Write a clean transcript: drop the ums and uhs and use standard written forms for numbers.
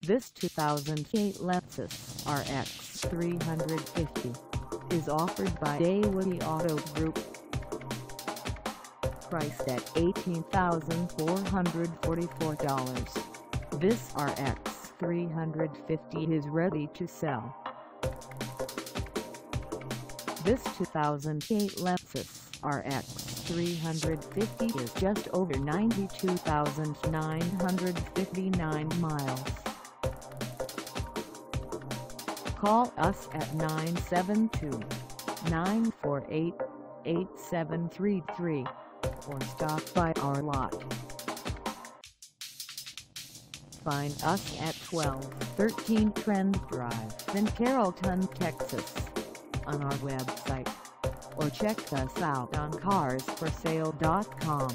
This 2008 Lexus RX 350 is offered by eWay Auto Group. Priced at $18,444, this RX 350 is ready to sell. This 2008 Lexus RX 350 is just over 92,959 miles. Call us at 972-948-8733 or stop by our lot. Find us at 1213 Trend Drive in Carrollton, Texas, on our website, or check us out on carsforsale.com.